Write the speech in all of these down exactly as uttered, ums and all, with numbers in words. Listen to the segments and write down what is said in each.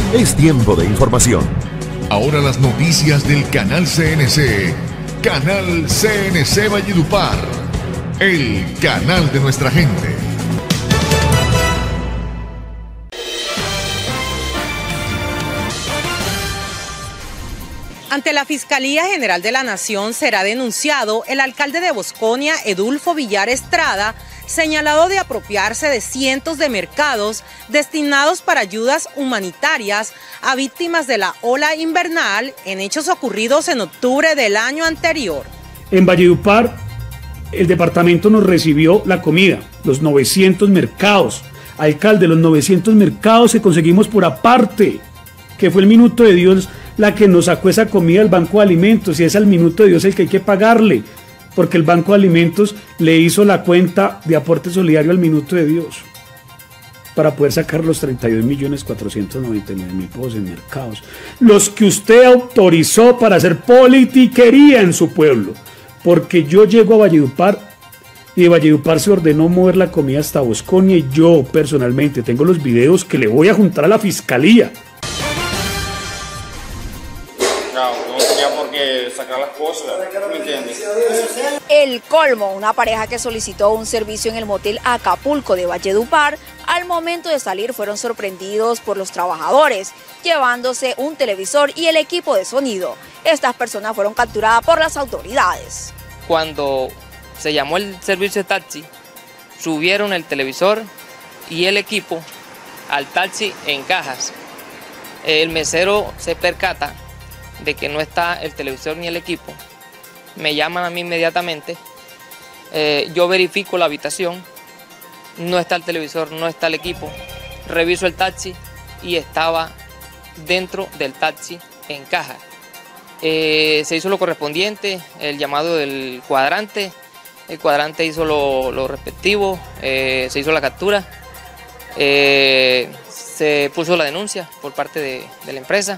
Es tiempo de información. Ahora las noticias del Canal C N C. Canal C N C Valledupar. El canal de nuestra gente. Ante la Fiscalía General de la Nación será denunciado el alcalde de Bosconia, Edulfo Villar Estrada, señalado de apropiarse de cientos de mercados destinados para ayudas humanitarias a víctimas de la ola invernal en hechos ocurridos en octubre del año anterior. En Valledupar, el departamento nos recibió la comida, los novecientos mercados. Alcalde, los novecientos mercados que conseguimos por aparte, que fue el Minuto de Dios la que nos sacó esa comida del Banco de Alimentos, y es al Minuto de Dios el que hay que pagarle, porque el Banco de Alimentos le hizo la cuenta de aporte solidario al Minuto de Dios para poder sacar los treinta y dos millones cuatrocientos noventa y nueve mil pesos en mercados, los que usted autorizó para hacer politiquería en su pueblo, porque yo llego a Valledupar y de Valledupar se ordenó mover la comida hasta Bosconia, y yo personalmente tengo los videos que le voy a juntar a la Fiscalía. No, no tenía por qué sacar las cosas, ¿me entiendes? El colmo, una pareja que solicitó un servicio en el motel Acapulco de Valledupar, al momento de salir fueron sorprendidos por los trabajadores, llevándose un televisor y el equipo de sonido. Estas personas fueron capturadas por las autoridades. Cuando se llamó el servicio de taxi, subieron el televisor y el equipo al taxi en cajas. El mesero se percata de que no está el televisor ni el equipo, me llaman a mí inmediatamente, eh, yo verifico la habitación, no está el televisor, no está el equipo, reviso el taxi y estaba dentro del taxi en caja. Eh, se hizo lo correspondiente, el llamado del cuadrante, el cuadrante hizo lo, lo respectivo, eh, se hizo la captura, eh, se puso la denuncia por parte de, de la empresa.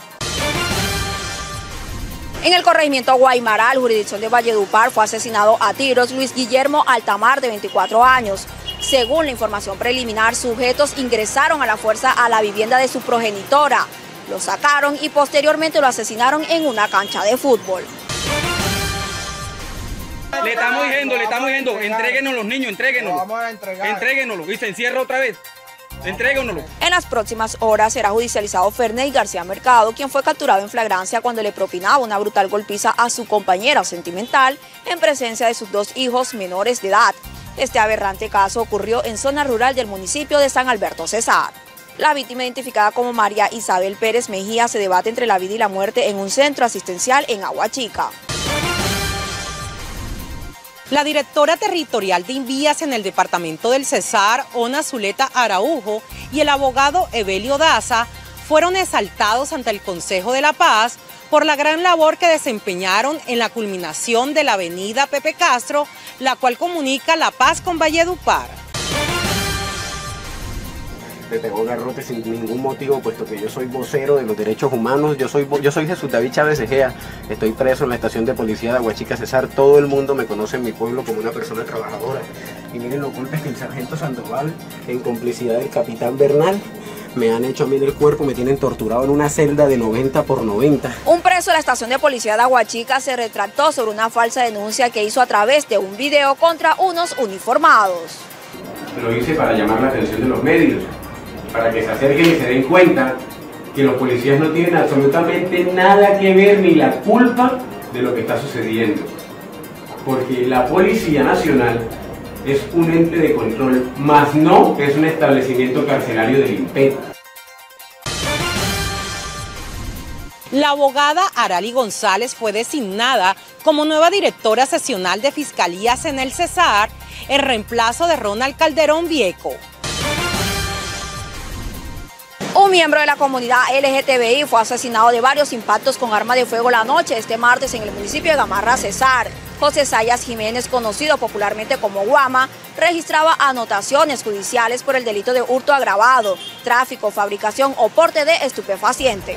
En el corregimiento Guaymaral, jurisdicción de Valledupar, fue asesinado a tiros Luis Guillermo Altamar, de veinticuatro años. Según la información preliminar, sujetos ingresaron a la fuerza a la vivienda de su progenitora, lo sacaron y posteriormente lo asesinaron en una cancha de fútbol. Le estamos diciendo, le estamos diciendo, entréguenos los niños, entréguenos. Vamos a entregar. Entréguenos y se encierra otra vez. Entréguenoslo. En las próximas horas será judicializado Ferney García Mercado, quien fue capturado en flagrancia cuando le propinaba una brutal golpiza a su compañera sentimental en presencia de sus dos hijos menores de edad. Este aberrante caso ocurrió en zona rural del municipio de San Alberto Cesar. La víctima, identificada como María Isabel Pérez Mejía, se debate entre la vida y la muerte en un centro asistencial en Aguachica. La directora territorial de Invías en el departamento del Cesar, Ona Zuleta Araujo, y el abogado Evelio Daza fueron exaltados ante el Consejo de la Paz por la gran labor que desempeñaron en la culminación de la avenida Pepe Castro, la cual comunica La Paz con Valledupar. Le pegó garrote sin ningún motivo, puesto que yo soy vocero de los derechos humanos. Yo soy, yo soy Jesús David Chávez Egea, estoy preso en la estación de policía de Aguachica Cesar. Todo el mundo me conoce en mi pueblo como una persona trabajadora. Y miren los golpes que el sargento Sandoval, en complicidad del capitán Bernal, me han hecho a mí en el cuerpo, me tienen torturado en una celda de noventa por noventa. Un preso de la estación de policía de Aguachica se retractó sobre una falsa denuncia que hizo a través de un video contra unos uniformados. Lo hice para llamar la atención de los medios, para que se acerquen y se den cuenta que los policías no tienen absolutamente nada que ver ni la culpa de lo que está sucediendo. Porque la Policía Nacional es un ente de control, más no es un establecimiento carcelario del imperio. La abogada Arali González fue designada como nueva directora seccional de Fiscalías en el Cesar, en reemplazo de Ronald Calderón Vieco. Un miembro de la comunidad L G T B I fue asesinado de varios impactos con arma de fuego la noche este martes en el municipio de Gamarra, Cesar. José Sayas Jiménez, conocido popularmente como Guama, registraba anotaciones judiciales por el delito de hurto agravado, tráfico, fabricación o porte de estupefaciente.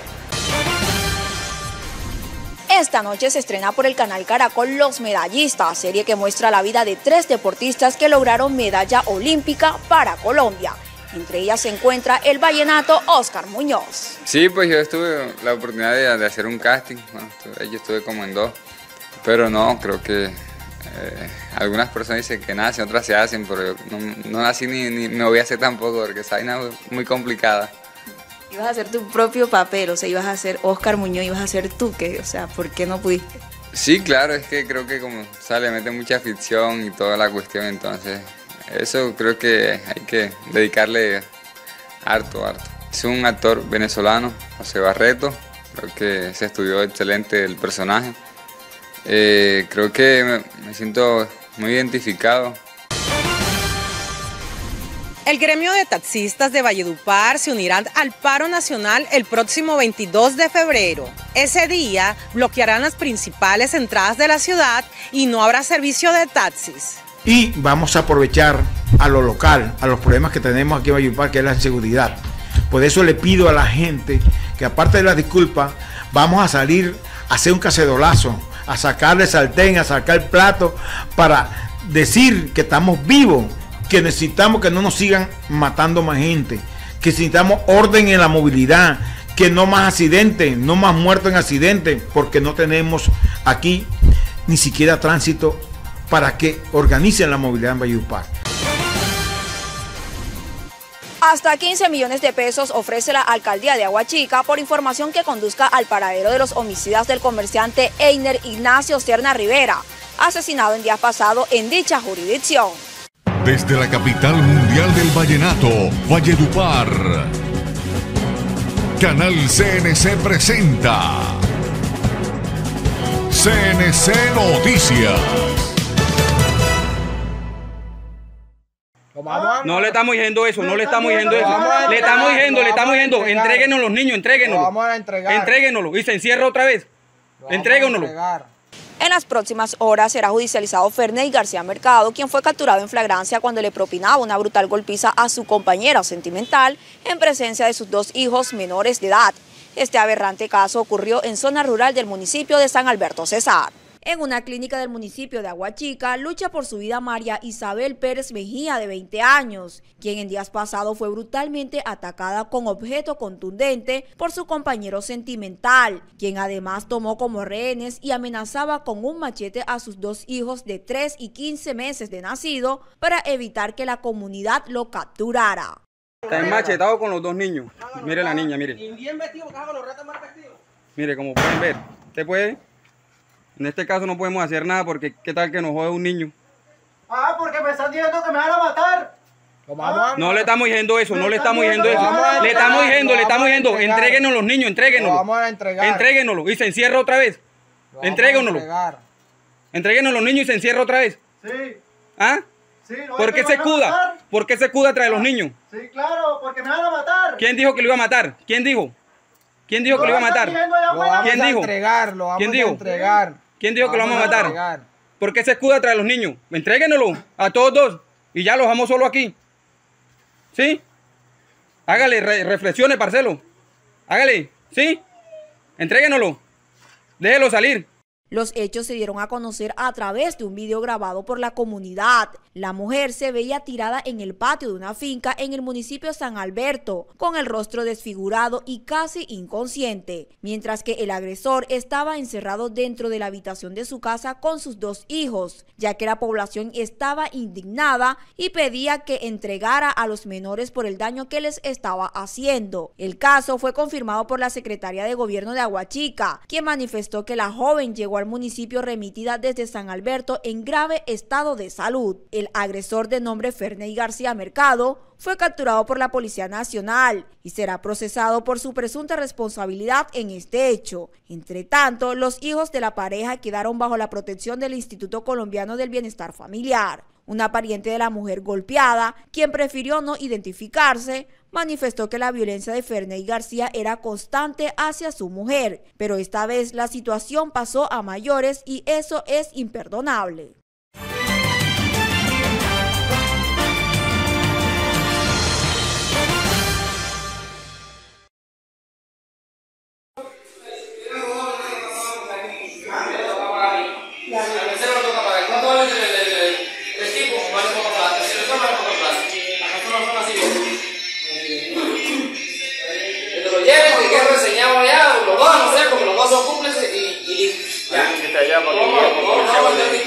Esta noche se estrena por el canal Caracol Los Medallistas, serie que muestra la vida de tres deportistas que lograron medalla olímpica para Colombia. Entre ellas se encuentra el vallenato Oscar Muñoz. Sí, pues yo tuve la oportunidad de, de hacer un casting, bueno, estuve, yo estuve como en dos, pero no, creo que eh, algunas personas dicen que nacen, otras se hacen, pero yo no, no nací ni, ni me voy a hacer tampoco, porque esa vaina es muy complicada. Ibas a hacer tu propio papel, o sea, ibas a ser Oscar Muñoz, ibas a ser tú, que, o sea, ¿por qué no pudiste? Sí, claro, es que creo que como sale, mete mucha ficción y toda la cuestión, entonces eso creo que hay que dedicarle harto, harto. Es un actor venezolano, José Barreto, creo que se estudió excelente el personaje. Eh, creo que me, me siento muy identificado. El gremio de taxistas de Valledupar se unirán al paro nacional el próximo veintidós de febrero. Ese día bloquearán las principales entradas de la ciudad y no habrá servicio de taxis. Y vamos a aprovechar a lo local, a los problemas que tenemos aquí en Valledupar, que es la inseguridad. Por eso le pido a la gente que, aparte de las disculpas, vamos a salir a hacer un cacerolazo, a sacarle sartén, a sacar plato, para decir que estamos vivos, que necesitamos que no nos sigan matando más gente, que necesitamos orden en la movilidad, que no más accidentes, no más muertos en accidentes, porque no tenemos aquí ni siquiera tránsito para que organicen la movilidad en Valledupar. Hasta quince millones de pesos ofrece la alcaldía de Aguachica por información que conduzca al paradero de los homicidas del comerciante Einer Ignacio Serna Rivera, asesinado en días pasados en dicha jurisdicción. Desde la capital mundial del vallenato, Valledupar, Canal C N C presenta C N C Noticias. No le estamos diciendo eso, no le estamos diciendo eso. Le estamos diciendo, le estamos diciendo, entréguenos los niños, entréguenos. Vamos a entregar. Entréguenoslo y se encierra otra vez. Entréguenoslo. En las próximas horas será judicializado Ferney García Mercado, quien fue capturado en flagrancia cuando le propinaba una brutal golpiza a su compañera sentimental en presencia de sus dos hijos menores de edad. Este aberrante caso ocurrió en zona rural del municipio de San Alberto Cesar. En una clínica del municipio de Aguachica, lucha por su vida María Isabel Pérez Mejía, de veinte años, quien en días pasados fue brutalmente atacada con objeto contundente por su compañero sentimental, quien además tomó como rehenes y amenazaba con un machete a sus dos hijos de tres y quince meses de nacido para evitar que la comunidad lo capturara. Está machetado con los dos niños. Mire la niña, mire. Mire, como pueden ver, ¿usted puede? En este caso no podemos hacer nada porque qué tal que nos jode un niño. Ah, porque me están diciendo que me van a matar. ¿Ah? No le estamos diciendo eso, no le estamos diciendo eso. Le estamos diciendo, le estamos diciendo, entréguenos los niños, entréguenoslo. Vamos a entregar. Entréguenoslo y se encierra otra vez. Entréguenoslo. Entréguenos los niños y se encierra otra vez. Sí. ¿Ah? Sí, no. ¿Por qué se escuda? ¿Por qué se escuda tras los niños? Sí, claro, porque me van a matar. ¿Quién dijo que lo iba a matar? ¿Quién dijo? ¿Quién dijo que lo iba a matar? ¿Quién dijo? ¿Quién dijo? ¿Quién dijo que lo vamos a matar? ¿Por qué se escuda tras los niños? Entréguenoslo a todos dos y ya los dejamos solo aquí. ¿Sí? Hágale, re reflexione, parcelo. Hágale, ¿sí? Entréguenoslo. Déjelo salir. Los hechos se dieron a conocer a través de un video grabado por la comunidad. La mujer se veía tirada en el patio de una finca en el municipio de San Alberto, con el rostro desfigurado y casi inconsciente, mientras que el agresor estaba encerrado dentro de la habitación de su casa con sus dos hijos, ya que la población estaba indignada y pedía que entregara a los menores por el daño que les estaba haciendo. El caso fue confirmado por la secretaria de gobierno de Aguachica, quien manifestó que la joven llegó al municipio remitida desde San Alberto en grave estado de salud. El agresor, de nombre Ferney García Mercado, fue capturado por la Policía Nacional y será procesado por su presunta responsabilidad en este hecho. Entre tanto, los hijos de la pareja quedaron bajo la protección del Instituto Colombiano del Bienestar Familiar. Una pariente de la mujer golpeada, quien prefirió no identificarse, manifestó que la violencia de Ferney García era constante hacia su mujer, pero esta vez la situación pasó a mayores y eso es imperdonable. no llegué con policía cuando...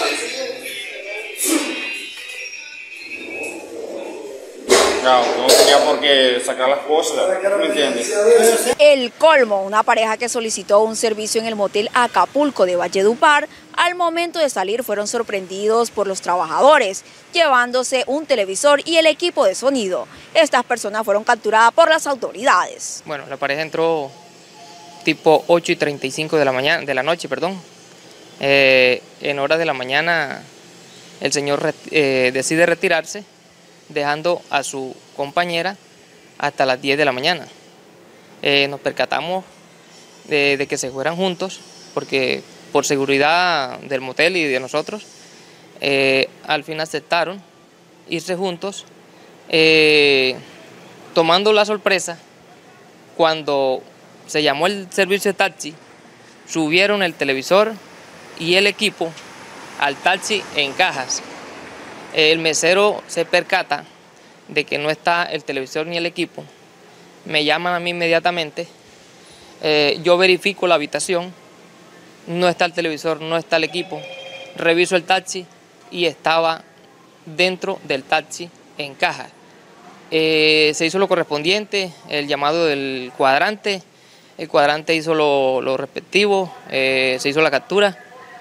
No, no tenía por qué sacar las cosas, ¿me entiendes? El colmo, una pareja que solicitó un servicio en el motel Acapulco de Valledupar, al momento de salir fueron sorprendidos por los trabajadores, llevándose un televisor y el equipo de sonido. Estas personas fueron capturadas por las autoridades. Bueno, la pareja entró tipo ocho y treinta y cinco de la mañana, de la noche, perdón. Eh, en horas de la mañana el señor eh, decide retirarse, dejando a su compañera hasta las diez de la mañana. Eh, nos percatamos de, de que se fueran juntos, porque por seguridad del motel y de nosotros, eh, al fin aceptaron irse juntos, eh, tomando la sorpresa cuando se llamó el servicio de taxi, subieron el televisor y el equipo al taxi en cajas. El mesero se percata de que no está el televisor ni el equipo, me llaman a mí inmediatamente, eh, yo verifico la habitación, no está el televisor, no está el equipo, reviso el taxi y estaba dentro del taxi en caja. Eh, se hizo lo correspondiente, el llamado del cuadrante, el cuadrante hizo lo, lo respectivo, eh, se hizo la captura.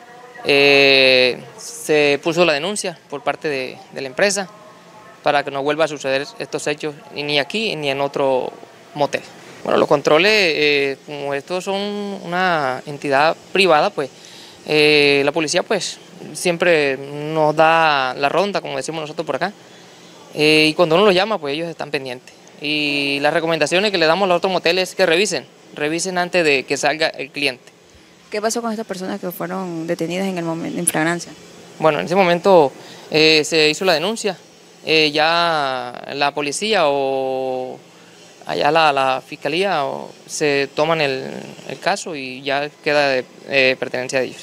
Eh, se puso la denuncia por parte de, de la empresa para que no vuelva a suceder estos hechos ni aquí ni en otro motel. Bueno, los controles, eh, como estos son una entidad privada, pues eh, la policía pues siempre nos da la ronda, como decimos nosotros por acá, eh, y cuando uno los llama, pues ellos están pendientes. Y las recomendaciones que le damos a los otros moteles es que revisen, revisen antes de que salga el cliente. ¿Qué pasó con estas personas que fueron detenidas en el momento en flagrancia? Bueno, en ese momento eh, se hizo la denuncia, eh, ya la policía o allá la, la fiscalía o se toman el, el caso y ya queda de eh, pertenencia de ellos.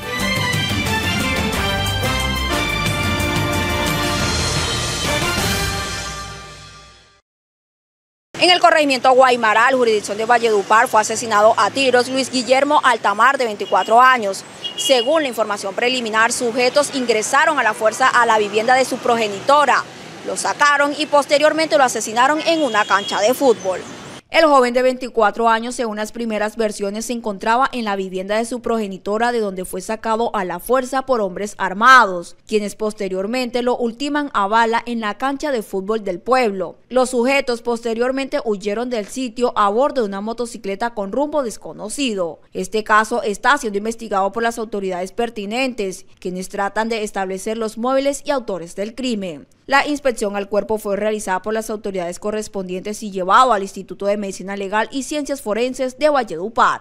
En el corregimiento Guaymaral, jurisdicción de Valledupar, fue asesinado a tiros Luis Guillermo Altamar, de veinticuatro años. Según la información preliminar, sujetos ingresaron a la fuerza a la vivienda de su progenitora, lo sacaron y posteriormente lo asesinaron en una cancha de fútbol. El joven de veinticuatro años, según las primeras versiones, se encontraba en la vivienda de su progenitora, de donde fue sacado a la fuerza por hombres armados, quienes posteriormente lo ultiman a bala en la cancha de fútbol del pueblo. Los sujetos posteriormente huyeron del sitio a bordo de una motocicleta con rumbo desconocido. Este caso está siendo investigado por las autoridades pertinentes, quienes tratan de establecer los móviles y autores del crimen. La inspección al cuerpo fue realizada por las autoridades correspondientes y llevado al Instituto de Medicina Legal y Ciencias Forenses de Valledupar.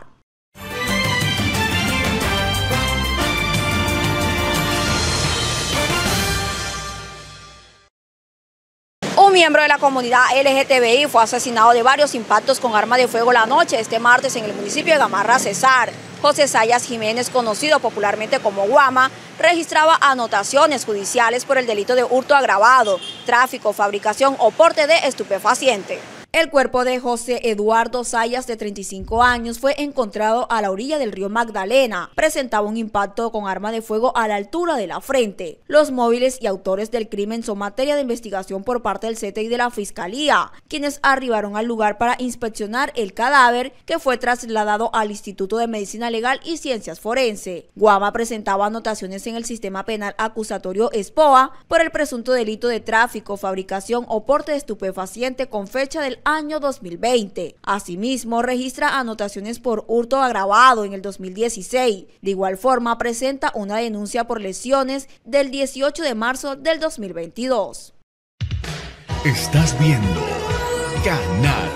Un miembro de la comunidad L G T B I fue asesinado de varios impactos con arma de fuego la noche de este martes en el municipio de Gamarra, Cesar. José Sayas Jiménez, conocido popularmente como Guama, registraba anotaciones judiciales por el delito de hurto agravado, tráfico, fabricación o porte de estupefaciente. El cuerpo de José Eduardo Sayas, de treinta y cinco años, fue encontrado a la orilla del río Magdalena. Presentaba un impacto con arma de fuego a la altura de la frente. Los móviles y autores del crimen son materia de investigación por parte del C T I de la Fiscalía, quienes arribaron al lugar para inspeccionar el cadáver, que fue trasladado al Instituto de Medicina Legal y Ciencias Forense. Guama presentaba anotaciones en el sistema penal acusatorio ESPOA por el presunto delito de tráfico, fabricación o porte de estupefaciente con fecha del año dos mil veinte. Asimismo, registra anotaciones por hurto agravado en el dos mil dieciséis. De igual forma, presenta una denuncia por lesiones del dieciocho de marzo del dos mil veintidós. Estás viendo Canal,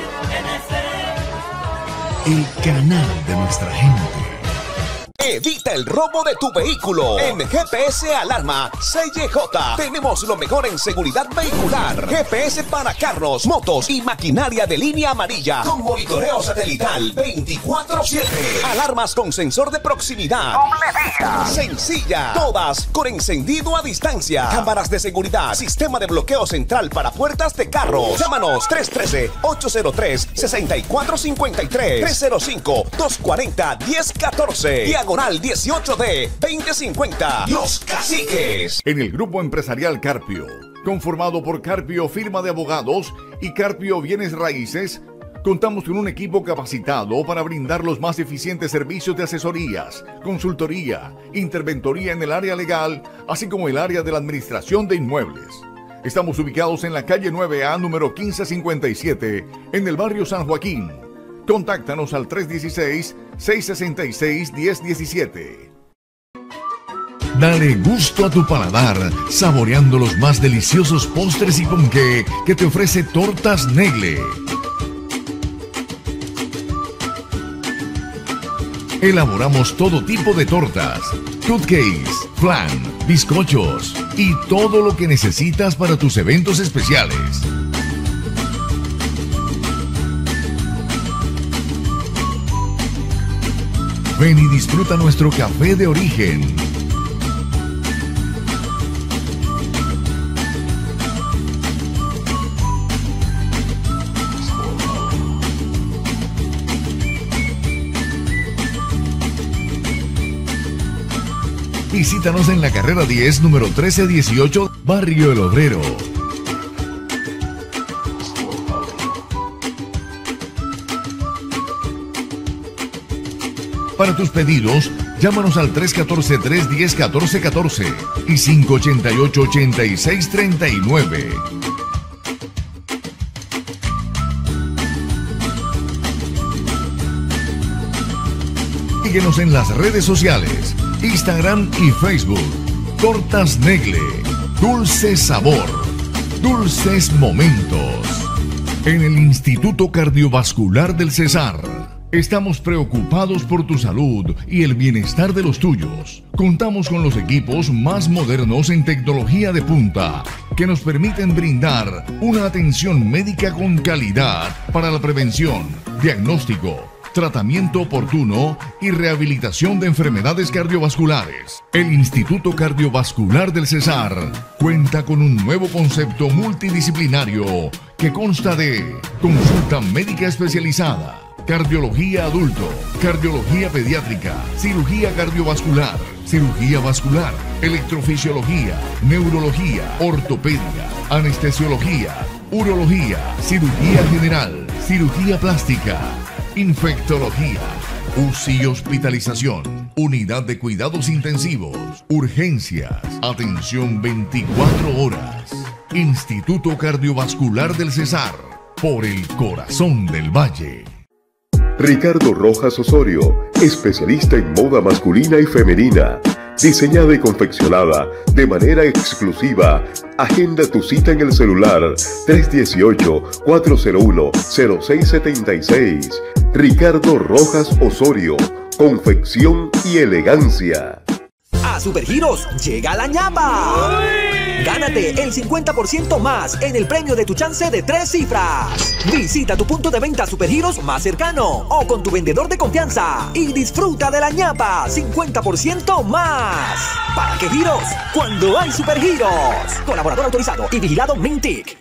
el canal de nuestra gente. Evita el robo de tu vehículo. En G P S Alarma C Y J tenemos lo mejor en seguridad vehicular. G P S para carros, motos y maquinaria de línea amarilla con monitoreo satelital veinticuatro siete. Alarmas con sensor de proximidad. Doble vía. Sencilla. Todas con encendido a distancia. Cámaras de seguridad. Sistema de bloqueo central para puertas de carros. Llámanos tres uno tres, ocho cero tres, seis cuatro cinco tres, tres cero cinco, dos cuatro cero, uno cero uno cuatro. Diagonal Laboral dieciocho D veinte cincuenta. Los Caciques. En el Grupo Empresarial Carpio, conformado por Carpio Firma de Abogados y Carpio Bienes Raíces, contamos con un equipo capacitado para brindar los más eficientes servicios de asesorías, consultoría, interventoría en el área legal, así como el área de la administración de inmuebles. Estamos ubicados en la calle nueve A, número quince cincuenta y siete, en el barrio San Joaquín. Contáctanos al tres uno seis, seis seis seis, uno cero uno siete. Dale gusto a tu paladar, saboreando los más deliciosos postres y ponqué que te ofrece Tortas Negle. Elaboramos todo tipo de tortas, cupcakes, flan, bizcochos y todo lo que necesitas para tus eventos especiales. Ven y disfruta nuestro café de origen. Visítanos en la carrera diez, número trece dieciocho, Barrio El Obrero. Para tus pedidos, llámanos al tres uno cuatro, tres uno cero, uno cuatro uno cuatro y cinco ocho ocho, ocho seis tres nueve. Síguenos en las redes sociales, Instagram y Facebook. Tortas Negle, dulce sabor, dulces momentos. En el Instituto Cardiovascular del Cesar, estamos preocupados por tu salud y el bienestar de los tuyos. Contamos con los equipos más modernos en tecnología de punta que nos permiten brindar una atención médica con calidad para la prevención, diagnóstico, tratamiento oportuno y rehabilitación de enfermedades cardiovasculares. El Instituto Cardiovascular del Cesar cuenta con un nuevo concepto multidisciplinario que consta de consulta médica especializada, cardiología adulto, cardiología pediátrica, cirugía cardiovascular, cirugía vascular, electrofisiología, neurología, ortopedia, anestesiología, urología, cirugía general, cirugía plástica, infectología, U C I y hospitalización, unidad de cuidados intensivos, urgencias, atención veinticuatro horas. Instituto Cardiovascular del Cesar, por el corazón del valle. Ricardo Rojas Osorio, especialista en moda masculina y femenina, diseñada y confeccionada de manera exclusiva. Agenda tu cita en el celular tres uno ocho, cuatro cero uno, cero seis siete seis. Ricardo Rojas Osorio, confección y elegancia. A Supergiros llega la ñapa. Gánate el cincuenta por ciento más en el premio de tu chance de tres cifras. Visita tu punto de venta Supergiros más cercano o con tu vendedor de confianza y disfruta de la ñapa cincuenta por ciento más. ¿Para qué giros? Cuando hay Supergiros. Colaborador autorizado y vigilado Mintic.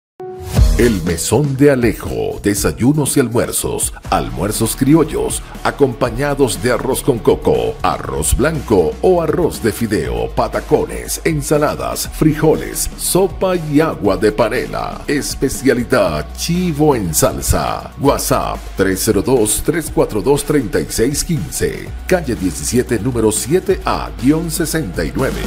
El Mesón de Alejo, desayunos y almuerzos, almuerzos criollos, acompañados de arroz con coco, arroz blanco o arroz de fideo, patacones, ensaladas, frijoles, sopa y agua de panela. Especialidad chivo en salsa. WhatsApp tres cero dos, tres cuatro dos, tres seis uno cinco, calle diecisiete, número siete A sesenta y nueve.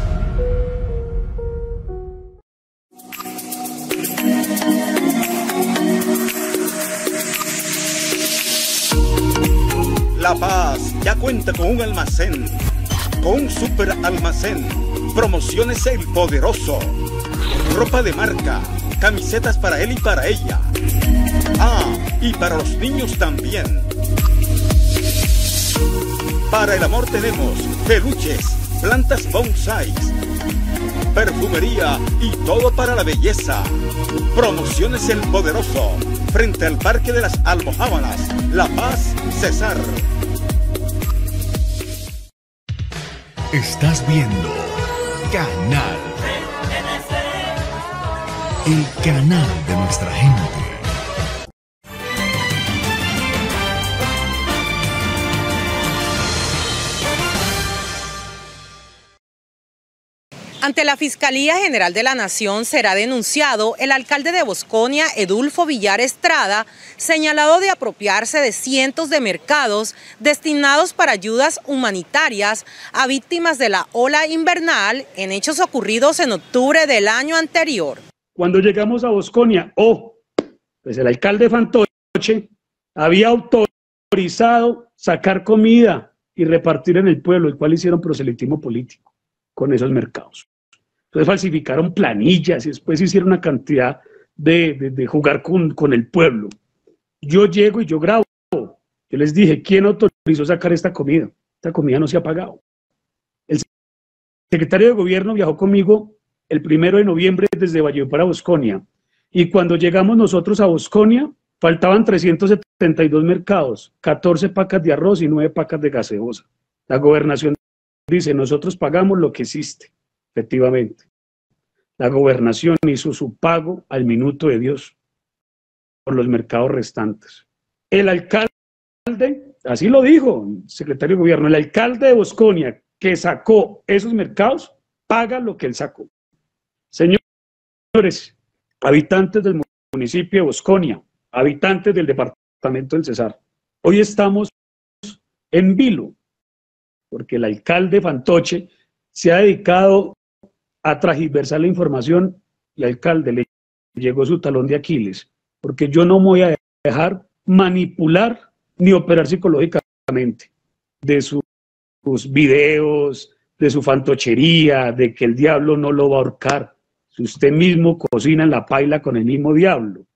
La Paz ya cuenta con un almacén, con un super almacén. Promociones El Poderoso. Ropa de marca, camisetas para él y para ella. Ah, y para los niños también. Para el amor tenemos peluches, plantas bonsai, perfumería y todo para la belleza. Promociones El Poderoso, frente al Parque de las Almojábalas, La Paz, Cesar. Estás viendo Canal, el canal de nuestra gente. Ante la Fiscalía General de la Nación será denunciado el alcalde de Bosconia, Edulfo Villar Estrada, señalado de apropiarse de cientos de mercados destinados para ayudas humanitarias a víctimas de la ola invernal en hechos ocurridos en octubre del año anterior. Cuando llegamos a Bosconia, oh, pues el alcalde Fantoche había autorizado sacar comida y repartir en el pueblo, el cual hicieron proselitismo político con esos mercados. Entonces falsificaron planillas y después hicieron una cantidad de, de, de jugar con, con el pueblo. Yo llego y yo grabo. Yo les dije, ¿quién autorizó sacar esta comida? Esta comida no se ha pagado. El secretario de gobierno viajó conmigo el primero de noviembre desde Valledupar a Bosconia. Y cuando llegamos nosotros a Bosconia, faltaban trescientos setenta y dos mercados, catorce pacas de arroz y nueve pacas de gaseosa. La gobernación dice, nosotros pagamos lo que existe. Efectivamente, la gobernación hizo su pago al minuto de Dios por los mercados restantes. El alcalde, así lo dijo el secretario de gobierno, el alcalde de Bosconia que sacó esos mercados, paga lo que él sacó. Señores, habitantes del municipio de Bosconia, habitantes del departamento del Cesar, hoy estamos en vilo, porque el alcalde Fantoche se ha dedicado a transversar la información y al alcalde le llegó su talón de Aquiles, porque yo no me voy a dejar manipular ni operar psicológicamente de sus, sus videos, de su fantochería, de que el diablo no lo va a ahorcar, si usted mismo cocina en la paila con el mismo diablo.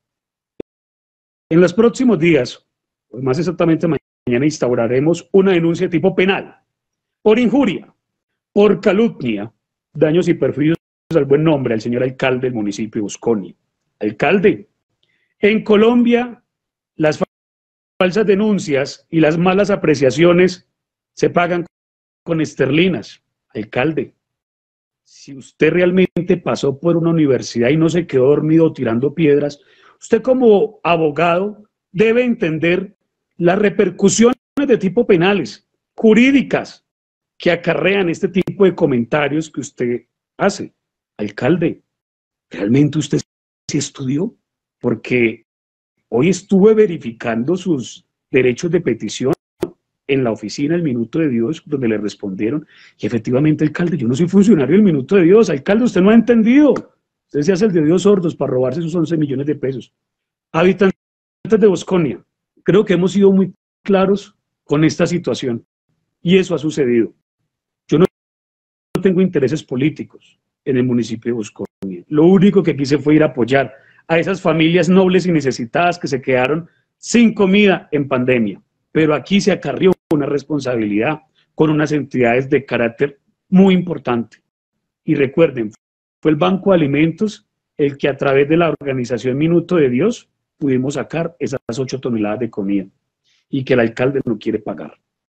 En los próximos días, pues más exactamente mañana, instauraremos una denuncia de tipo penal, por injuria, por calumnia, daños y perjuicios al buen nombre al señor alcalde del municipio de Bosconia. Alcalde, en Colombia las falsas denuncias y las malas apreciaciones se pagan con esterlinas. Alcalde, si usted realmente pasó por una universidad y no se quedó dormido tirando piedras, usted como abogado debe entender las repercusiones de tipo penales, jurídicas, que acarrean este tipo de comentarios que usted hace. Alcalde, ¿realmente usted sí estudió? Porque hoy estuve verificando sus derechos de petición en la oficina El Minuto de Dios, donde le respondieron, y efectivamente, alcalde, yo no soy funcionario del Minuto de Dios. Alcalde, usted no ha entendido. Usted se hace el de Dios sordos para robarse sus once millones de pesos. Habitantes de Bosconia, creo que hemos sido muy claros con esta situación, y eso ha sucedido. Yo no tengo intereses políticos en el municipio de Bosconia. Lo único que quise fue ir a apoyar a esas familias nobles y necesitadas que se quedaron sin comida en pandemia. Pero aquí se acarrió una responsabilidad con unas entidades de carácter muy importante. Y recuerden, fue el Banco de Alimentos el que a través de la organización Minuto de Dios pudimos sacar esas ocho toneladas de comida y que el alcalde no quiere pagar.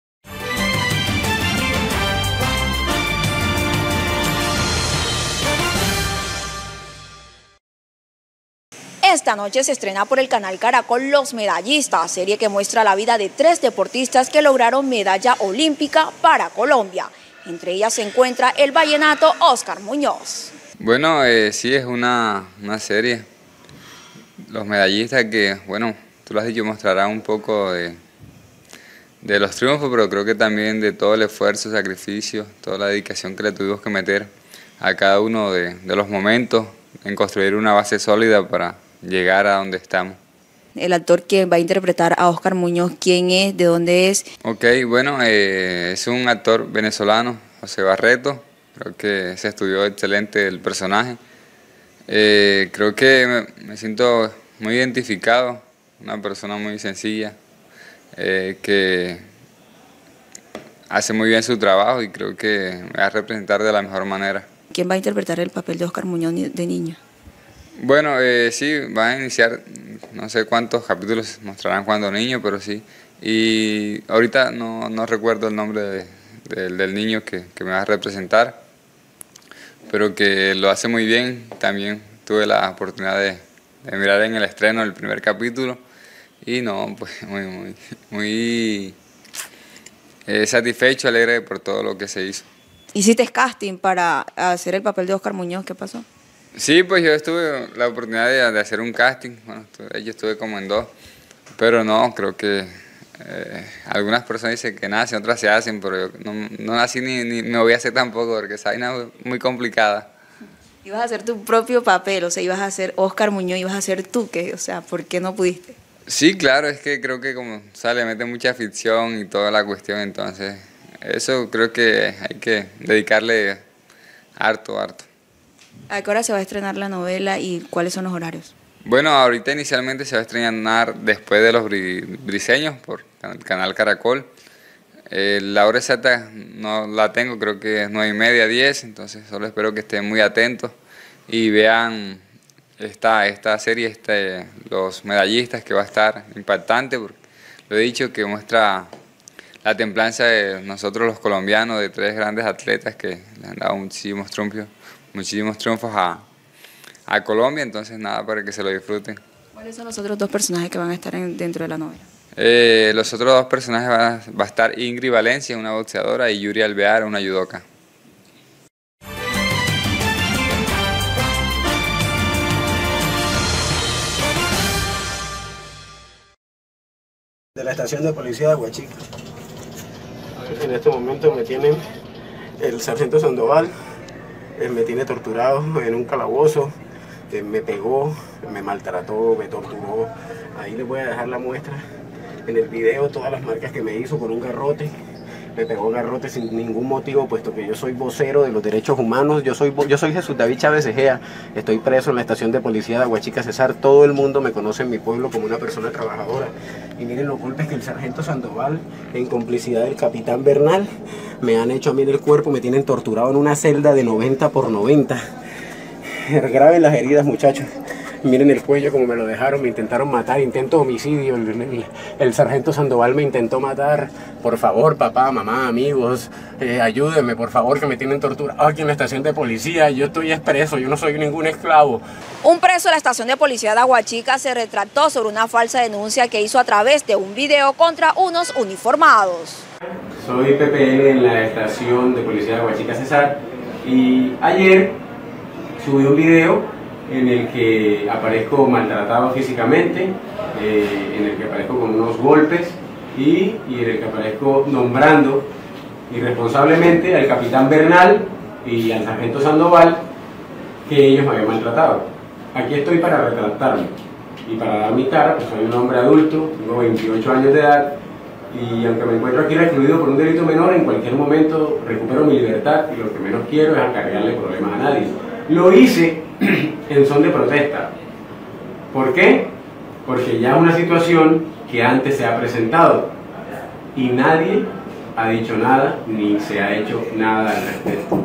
Esta noche se estrena por el canal Caracol Los Medallistas, serie que muestra la vida de tres deportistas que lograron medalla olímpica para Colombia. Entre ellas se encuentra el vallenato Óscar Muñoz. Bueno, eh, sí, es una, una serie. Los medallistas que, bueno, tú lo has dicho, mostrarán un poco de, de los triunfos, pero creo que también de todo el esfuerzo, sacrificio, toda la dedicación que le tuvimos que meter a cada uno de, de los momentos en construir una base sólida para llegar a donde estamos. El actor que va a interpretar a Óscar Muñoz, ¿quién es? ¿De dónde es? Ok, bueno, eh, es un actor venezolano, José Barreto. Creo que se estudió excelente el personaje. Eh, creo que me, me siento muy identificado, una persona muy sencilla, eh, que hace muy bien su trabajo y creo que me va a representar de la mejor manera. ¿Quién va a interpretar el papel de Óscar Muñoz de niño? Bueno, eh, sí, van a iniciar, no sé cuántos capítulos mostrarán cuando niño, pero sí. Y ahorita no, no recuerdo el nombre de, de, del niño que, que me va a representar, pero que lo hace muy bien. También tuve la oportunidad de, de mirar en el estreno el primer capítulo y no, pues muy, muy, muy eh, satisfecho, alegre por todo lo que se hizo. ¿Hiciste casting para hacer el papel de Oscar Muñoz? ¿Qué pasó? Sí, pues yo tuve la oportunidad de, de hacer un casting, bueno, yo estuve como en dos, pero no, creo que eh, algunas personas dicen que nacen, otras se hacen, pero yo no, no nací ni, ni me voy a hacer tampoco, porque esa vaina es muy complicada. Ibas a hacer tu propio papel, o sea, ibas a ser Oscar Muñoz, ibas a ser tú, ¿qué? O sea, ¿por qué no pudiste? Sí, claro, es que creo que como sale, mete mucha ficción y toda la cuestión, entonces eso creo que hay que dedicarle harto, harto. ¿A qué hora se va a estrenar la novela y cuáles son los horarios? Bueno, ahorita inicialmente se va a estrenar después de Los Briseños por el canal Caracol. Eh, la hora exacta no la tengo, creo que es nueve y media, diez, entonces solo espero que estén muy atentos y vean esta, esta serie, este, Los Medallistas, que va a estar impactante, porque lo he dicho, que muestra la templanza de nosotros los colombianos, de tres grandes atletas que le han dado muchísimos triunfos, muchísimos triunfos a, a Colombia, entonces nada, para que se lo disfruten. ¿Cuáles son los otros dos personajes que van a estar en, dentro de la novela? Eh, los otros dos personajes va, va a estar Ingrid Valencia, una boxeadora, y Yuri Alvear, una judoka. De la estación de policía de Aguachica. En este momento me tienen el sargento Sandoval, él me tiene torturado en un calabozo, me pegó, me maltrató, me torturó. Ahí les voy a dejar la muestra en el video, todas las marcas que me hizo con un garrote. Me pegó garrote sin ningún motivo, puesto que yo soy vocero de los derechos humanos. Yo soy, yo soy Jesús David Chávez Egea, estoy preso en la estación de policía de Aguachica Cesar. Todo el mundo me conoce en mi pueblo como una persona trabajadora. Y miren los golpes que el sargento Sandoval, en complicidad del capitán Bernal, me han hecho a mí en el cuerpo. Me tienen torturado en una celda de noventa por noventa. Graben las heridas, muchachos. Miren el cuello como me lo dejaron, me intentaron matar, intento de homicidio, el, el, el sargento Sandoval me intentó matar. Por favor, papá, mamá, amigos, eh, ayúdenme, por favor, que me tienen torturado aquí en la estación de policía. Yo estoy expreso, yo no soy ningún esclavo. Un preso de la estación de policía de Aguachica se retractó sobre una falsa denuncia que hizo a través de un video contra unos uniformados. Soy P P L en la estación de policía de Aguachica Cesar y ayer subí un video en el que aparezco maltratado físicamente, eh, en el que aparezco con unos golpes y, y en el que aparezco nombrando irresponsablemente al capitán Bernal y al sargento Sandoval, que ellos me habían maltratado. Aquí estoy para retratarme y para dar mi cara, pues soy un hombre adulto, tengo veintiocho años de edad y aunque me encuentro aquí recluido por un delito menor, en cualquier momento recupero mi libertad y lo que menos quiero es acarrearle problemas a nadie. Lo hice en son de protesta. ¿Por qué? Porque ya es una situación que antes se ha presentado y nadie ha dicho nada ni se ha hecho nada al respecto.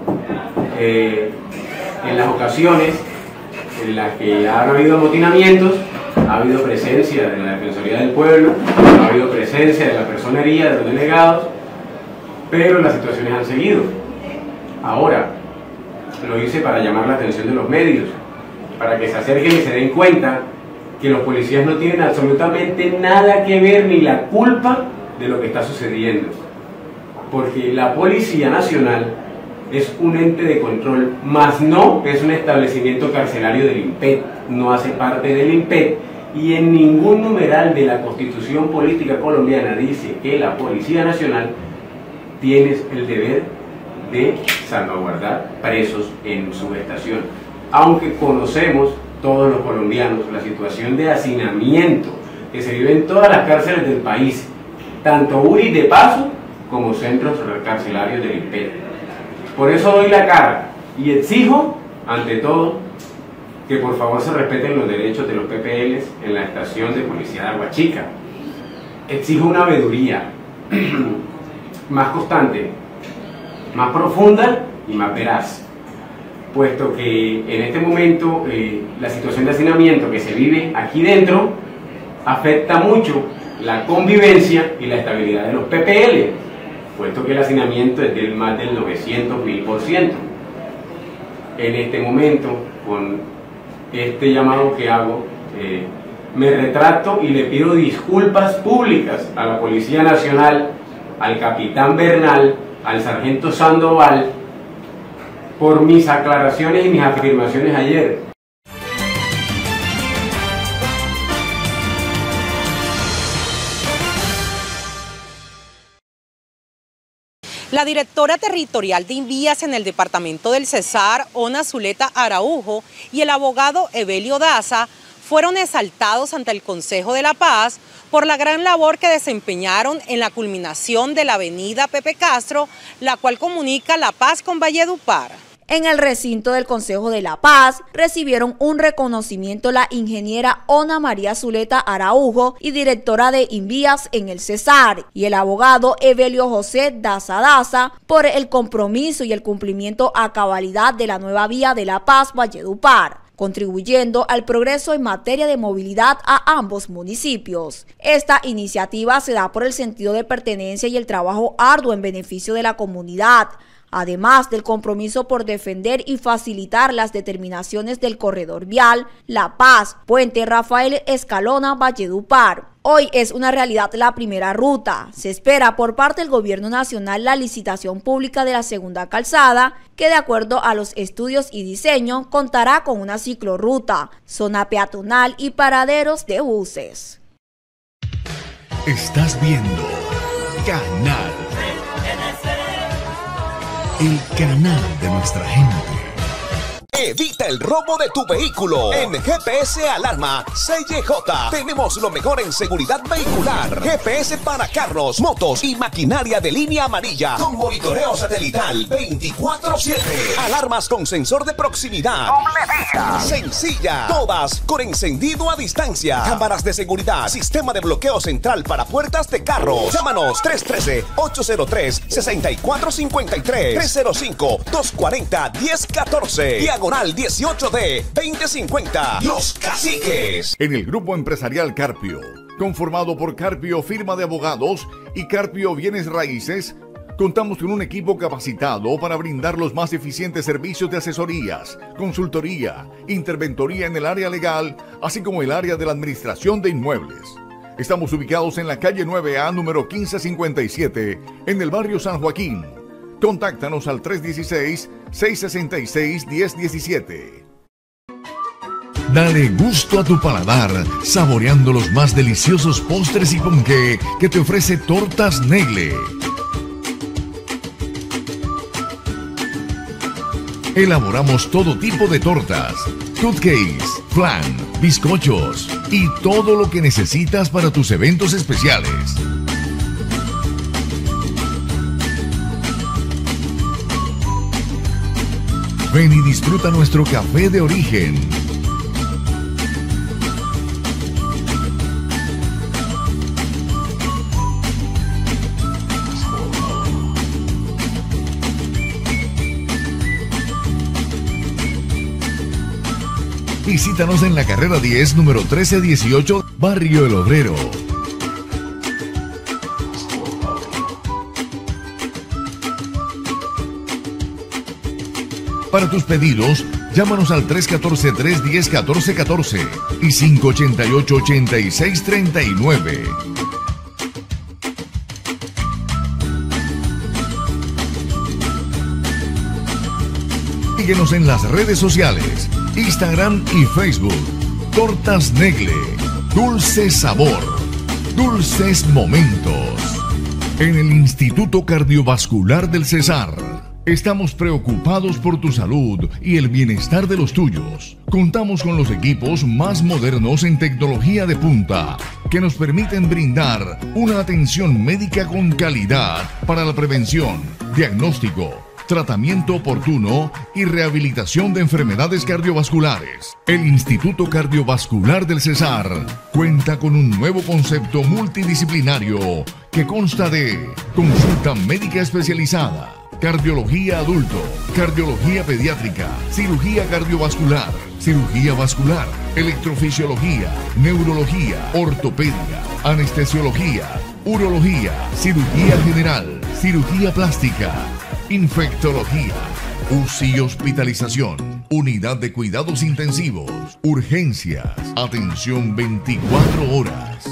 Eh, en las ocasiones en las que han habido amotinamientos, ha habido presencia de la Defensoría del Pueblo, ha habido presencia de la personería, de los delegados, pero las situaciones han seguido. Ahora, lo hice para llamar la atención de los medios, para que se acerquen y se den cuenta que los policías no tienen absolutamente nada que ver ni la culpa de lo que está sucediendo. Porque la Policía Nacional es un ente de control, más no es un establecimiento carcelario del INPET, no hace parte del INPET, y en ningún numeral de la Constitución Política Colombiana dice que la Policía Nacional tiene el deber de salvaguardar presos en su estación. Aunque conocemos todos los colombianos la situación de hacinamiento que se vive en todas las cárceles del país, tanto U R I de paso como centros carcelarios del INPET. Por eso doy la cara y exijo, ante todo, que por favor se respeten los derechos de los P P Ls en la estación de policía de Aguachica. Exijo una veeduría más constante, más profunda y más veraz, puesto que en este momento eh, la situación de hacinamiento que se vive aquí dentro afecta mucho la convivencia y la estabilidad de los P P L, puesto que el hacinamiento es del más del novecientos mil por ciento. En este momento, con este llamado que hago, eh, me retracto y le pido disculpas públicas a la Policía Nacional, al capitán Bernal, al sargento Sandoval por mis aclaraciones y mis afirmaciones ayer. La directora territorial de Invías en el departamento del Cesar, Ona Zuleta Araujo, y el abogado Evelio Daza fueron exaltados ante el Consejo de la Paz por la gran labor que desempeñaron en la culminación de la avenida Pepe Castro, la cual comunica La Paz con Valledupar. En el recinto del Consejo de la Paz recibieron un reconocimiento la ingeniera Ona María Zuleta Araujo y directora de Invías en el Cesar, y el abogado Evelio José Daza Daza por el compromiso y el cumplimiento a cabalidad de la nueva vía de La Paz Valledupar, contribuyendo al progreso en materia de movilidad a ambos municipios. Esta iniciativa se da por el sentido de pertenencia y el trabajo arduo en beneficio de la comunidad, además del compromiso por defender y facilitar las determinaciones del corredor vial La Paz, Puente Rafael Escalona, Valledupar. Hoy es una realidad la primera ruta. Se espera por parte del Gobierno Nacional la licitación pública de la segunda calzada, que de acuerdo a los estudios y diseño contará con una ciclorruta, zona peatonal y paraderos de buses. Estás viendo Canal, el canal de nuestra gente. Evita el robo de tu vehículo. En G P S Alarma C Y J tenemos lo mejor en seguridad vehicular. G P S para carros, motos y maquinaria de línea amarilla con monitoreo satelital veinticuatro siete. Alarmas con sensor de proximidad. Sencilla. Todas con encendido a distancia. Cámaras de seguridad. Sistema de bloqueo central para puertas de carros. Llámanos tres uno tres, ocho cero tres, seis cuatro cinco tres, tres cero cinco, dos cuatro cero, uno cero uno cuatro. Diagonal dieciocho D veinte cincuenta. Los Caciques. En el grupo empresarial Carpio, conformado por Carpio Firma de Abogados y Carpio Bienes Raíces, contamos con un equipo capacitado para brindar los más eficientes servicios de asesorías, consultoría, interventoría en el área legal, así como el área de la administración de inmuebles. Estamos ubicados en la calle nueve A, número quince cincuenta y siete, en el barrio San Joaquín. Contáctanos al tres uno seis, seis seis seis, uno cero uno siete. Dale gusto a tu paladar, saboreando los más deliciosos postres y ponqué que te ofrece Tortas Negle. Elaboramos todo tipo de tortas, cupcakes, flan, bizcochos y todo lo que necesitas para tus eventos especiales. Ven y disfruta nuestro café de origen. Visítanos en la carrera diez, número trece dieciocho, Barrio El Obrero. Para tus pedidos, llámanos al tres uno cuatro, tres uno cero, uno cuatro uno cuatro y cinco ocho ocho, ocho seis tres nueve. Síguenos en las redes sociales, Instagram y Facebook. Tortas Negle, dulce sabor, dulces momentos. En el Instituto Cardiovascular del Cesar. Estamos preocupados por tu salud y el bienestar de los tuyos. Contamos con los equipos más modernos en tecnología de punta que nos permiten brindar una atención médica con calidad para la prevención, diagnóstico, tratamiento oportuno y rehabilitación de enfermedades cardiovasculares. El Instituto Cardiovascular del Cesar cuenta con un nuevo concepto multidisciplinario que consta de consulta médica especializada, cardiología adulto, cardiología pediátrica, cirugía cardiovascular, cirugía vascular, electrofisiología, neurología, ortopedia, anestesiología, urología, cirugía general, cirugía plástica, infectología, U C I y hospitalización, unidad de cuidados intensivos, urgencias, atención veinticuatro horas.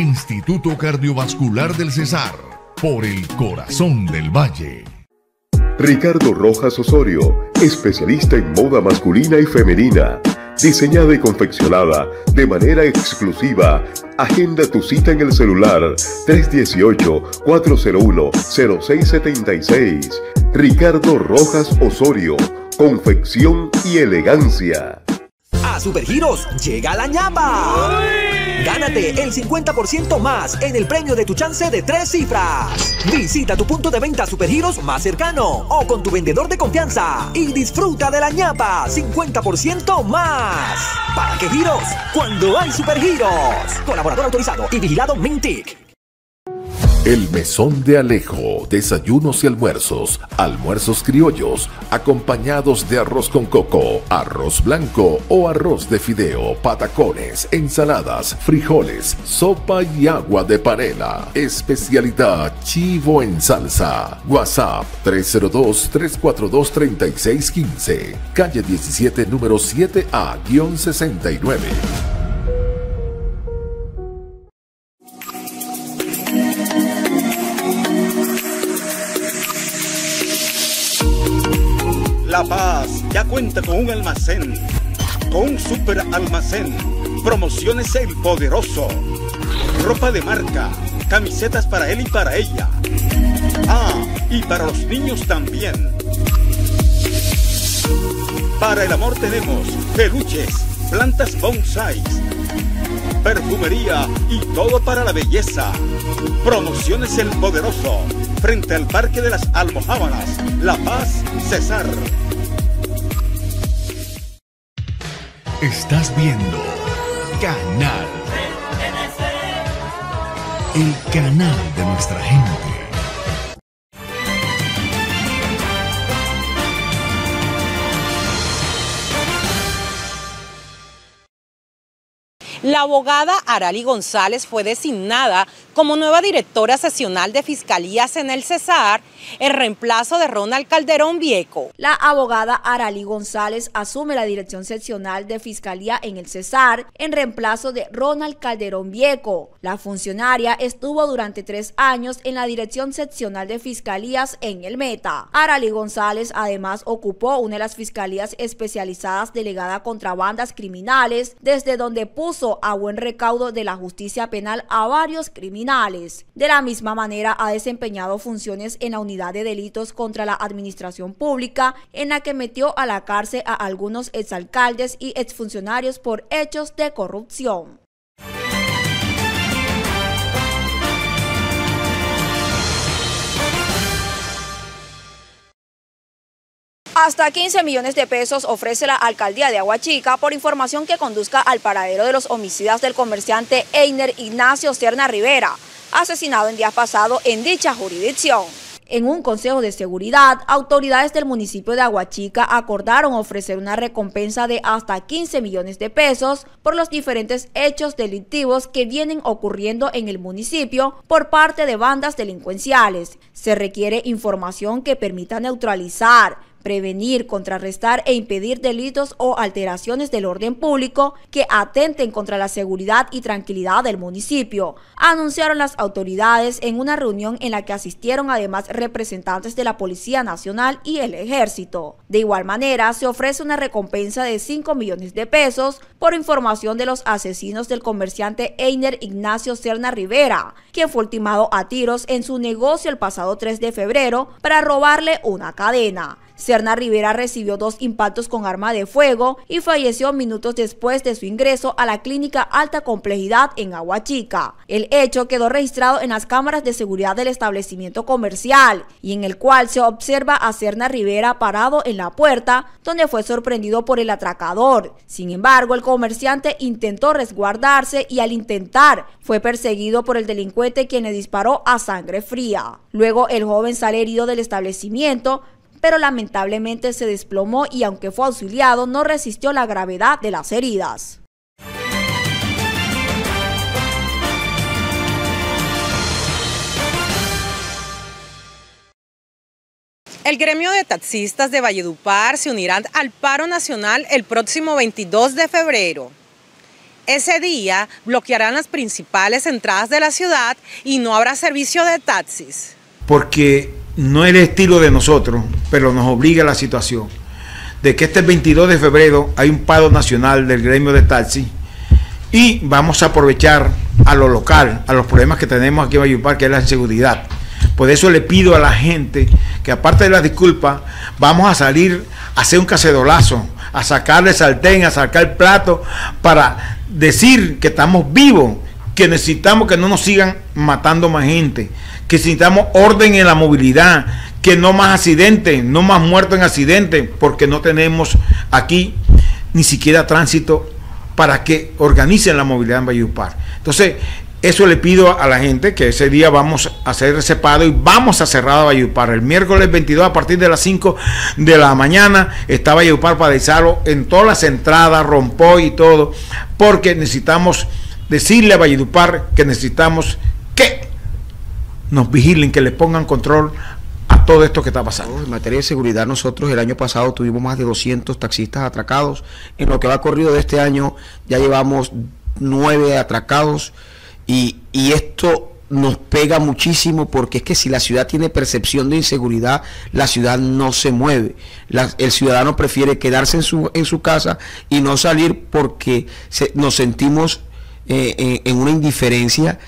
Instituto Cardiovascular del Cesar, por el corazón del valle. Ricardo Rojas Osorio, especialista en moda masculina y femenina. Diseñada y confeccionada de manera exclusiva. Agenda tu cita en el celular tres uno ocho, cuatro cero uno, cero seis siete seis. Ricardo Rojas Osorio, confección y elegancia. A Supergiros llega la ñapa. Gánate el cincuenta por ciento más en el premio de tu chance de tres cifras. Visita tu punto de venta Supergiros más cercano o con tu vendedor de confianza y disfruta de la ñapa cincuenta por ciento más. ¿Para qué giros? Cuando hay Supergiros. Colaborador autorizado y vigilado Mintic. El Mesón de Alejo, desayunos y almuerzos, almuerzos criollos, acompañados de arroz con coco, arroz blanco o arroz de fideo, patacones, ensaladas, frijoles, sopa y agua de panela. Especialidad chivo en salsa. WhatsApp tres cero dos, tres cuatro dos, tres seis uno cinco, calle diecisiete, número siete A sesenta y nueve. La Paz ya cuenta con un almacén, con un super almacén. Promociones El Poderoso. Ropa de marca, camisetas para él y para ella. Ah, y para los niños también. Para el amor tenemos peluches, plantas bonsai, perfumería y todo para la belleza. Promociones El Poderoso, frente al Parque de las Almojábalas, La Paz, Cesar. Estás viendo Canal, el canal de nuestra gente. La abogada Arali González fue designada como nueva directora seccional de Fiscalías en el Cesar, en reemplazo de Ronald Calderón Vieco. La abogada Arali González asume la dirección seccional de Fiscalía en el Cesar, en reemplazo de Ronald Calderón Vieco. La funcionaria estuvo durante tres años en la dirección seccional de Fiscalías en el Meta. Arali González además ocupó una de las fiscalías especializadas delegada contra bandas criminales, desde donde puso a buen recaudo de la justicia penal a varios criminales. De la misma manera ha desempeñado funciones en la unidad de delitos contra la administración pública, en la que metió a la cárcel a algunos exalcaldes y exfuncionarios por hechos de corrupción. Hasta quince millones de pesos ofrece la alcaldía de Aguachica por información que conduzca al paradero de los homicidas del comerciante Einer Ignacio Serna Rivera, asesinado en días pasados en dicha jurisdicción. En un consejo de seguridad, autoridades del municipio de Aguachica acordaron ofrecer una recompensa de hasta quince millones de pesos por los diferentes hechos delictivos que vienen ocurriendo en el municipio por parte de bandas delincuenciales. Se requiere información que permita neutralizar, prevenir, contrarrestar e impedir delitos o alteraciones del orden público que atenten contra la seguridad y tranquilidad del municipio, anunciaron las autoridades en una reunión en la que asistieron además representantes de la Policía Nacional y el Ejército. De igual manera, se ofrece una recompensa de cinco millones de pesos por información de los asesinos del comerciante Einer Ignacio Serna Rivera, quien fue ultimado a tiros en su negocio el pasado tres de febrero para robarle una cadena. Serna Rivera recibió dos impactos con arma de fuego y falleció minutos después de su ingreso a la clínica Alta Complejidad en Aguachica. El hecho quedó registrado en las cámaras de seguridad del establecimiento comercial y en el cual se observa a Serna Rivera parado en la puerta, donde fue sorprendido por el atracador. Sin embargo, el comerciante intentó resguardarse y al intentar fue perseguido por el delincuente, quien le disparó a sangre fría. Luego el joven sale herido del establecimiento, pero lamentablemente se desplomó y aunque fue auxiliado no resistió la gravedad de las heridas. El gremio de taxistas de Valledupar se unirán al paro nacional el próximo veintidós de febrero. Ese día bloquearán las principales entradas de la ciudad y no habrá servicio de taxis. Porque no es el estilo de nosotros, pero nos obliga a la situación de que este veintidós de febrero hay un paro nacional del gremio de taxi y vamos a aprovechar a lo local, a los problemas que tenemos aquí en Valledupar, que es la inseguridad. Por eso le pido a la gente que, aparte de las disculpas, vamos a salir a hacer un cacerolazo, a sacarle sartén, a sacar el plato, para decir que estamos vivos, que necesitamos que no nos sigan matando más gente, que necesitamos orden en la movilidad, que no más accidentes, no más muertos en accidentes, porque no tenemos aquí ni siquiera tránsito para que organicen la movilidad en Valledupar. Entonces, eso le pido a la gente, que ese día vamos a hacer ese paro y vamos a cerrar a Valledupar. El miércoles veintidós a partir de las cinco de la mañana está Valledupar para paralizarlo en todas las entradas, Rompoy y todo, porque necesitamos decirle a Valledupar que necesitamos que nos vigilen, que le pongan control a todo esto que está pasando. En materia de seguridad, nosotros el año pasado tuvimos más de doscientos taxistas atracados. En lo que va corrido de este año ya llevamos nueve atracados y, y esto nos pega muchísimo, porque es que si la ciudad tiene percepción de inseguridad, la ciudad no se mueve. La, el ciudadano prefiere quedarse en su, en su casa y no salir porque se, nos sentimos eh, en, en una indiferencia.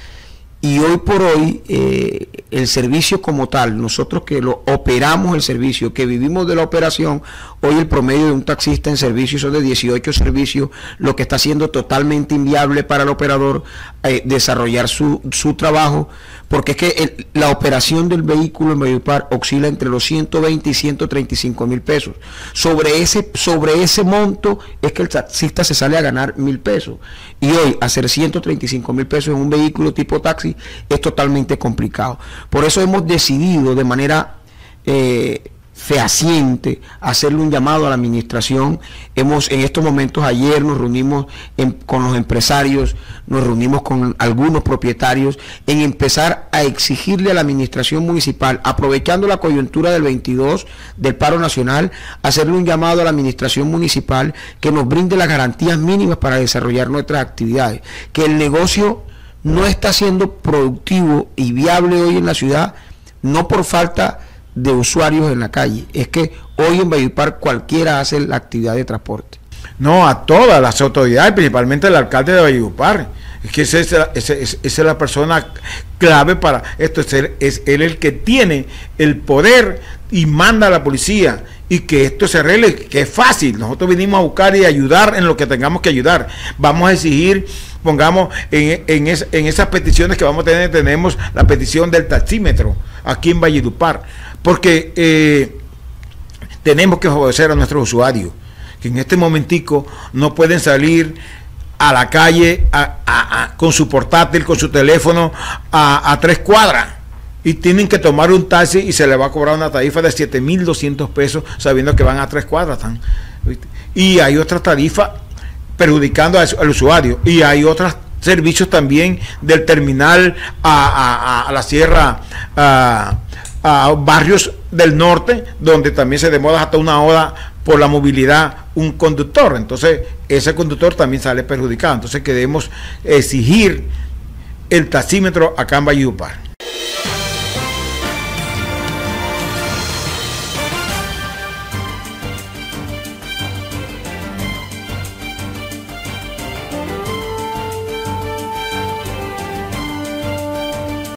Y hoy por hoy eh, el servicio como tal, nosotros que lo operamos el servicio, que vivimos de la operación, hoy el promedio de un taxista en servicio son de dieciocho servicios, lo que está haciendo totalmente inviable para el operador eh, desarrollar su, su trabajo, porque es que el, la operación del vehículo en Valledupar oscila entre los ciento veinte y ciento treinta y cinco mil pesos. Sobre ese, sobre ese monto es que el taxista se sale a ganar mil pesos. Y hoy hacer ciento treinta y cinco mil pesos en un vehículo tipo taxi es totalmente complicado. Por eso hemos decidido de manera eh, fehaciente hacerle un llamado a la administración. Hemos en estos momentos, ayer nos reunimos en, con los empresarios, nos reunimos con algunos propietarios en empezar a exigirle a la administración municipal, aprovechando la coyuntura del veintidós del paro nacional, hacerle un llamado a la administración municipal que nos brinde las garantías mínimas para desarrollar nuestras actividades, que el negocio no está siendo productivo y viable hoy en la ciudad, no por falta de usuarios en la calle, es que hoy en Valledupar cualquiera hace la actividad de transporte. No, a todas las autoridades, principalmente el alcalde de Valledupar, es que esa es, esa, esa es la persona clave para esto, es él, es él el que tiene el poder y manda a la policía, y que esto se arregle, que es fácil. Nosotros vinimos a buscar y ayudar en lo que tengamos que ayudar. Vamos a exigir, pongamos en, en, es, en esas peticiones que vamos a tener, tenemos la petición del taxímetro aquí en Valledupar, porque eh, tenemos que favorecer a nuestros usuarios, que en este momentico no pueden salir a la calle a, a, a, con su portátil, con su teléfono a, a tres cuadras, y tienen que tomar un taxi y se le va a cobrar una tarifa de siete mil doscientos pesos sabiendo que van a tres cuadras. ¿Tan? Y hay otras tarifas perjudicando al, al usuario, y hay otros servicios también del terminal a, a, a la sierra, a, a barrios del norte, donde también se demora hasta una hora por la movilidad un conductor. Entonces ese conductor también sale perjudicado. Entonces queremos exigir el taxímetro acá en Valledupar.